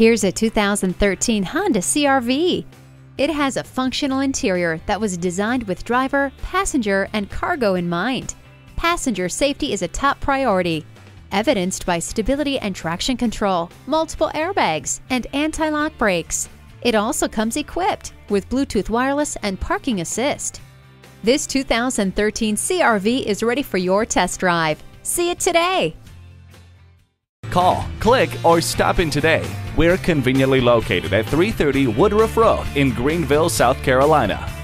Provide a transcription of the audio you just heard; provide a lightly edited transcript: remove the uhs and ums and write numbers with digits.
Here's a 2013 Honda CR-V. It has a functional interior that was designed with driver, passenger, and cargo in mind. Passenger safety is a top priority, evidenced by stability and traction control, multiple airbags, and anti-lock brakes. It also comes equipped with Bluetooth wireless and parking assist. This 2013 CR-V is ready for your test drive. See it today. Call, click, or stop in today. We're conveniently located at 330 Woodruff Road in Greenville, South Carolina.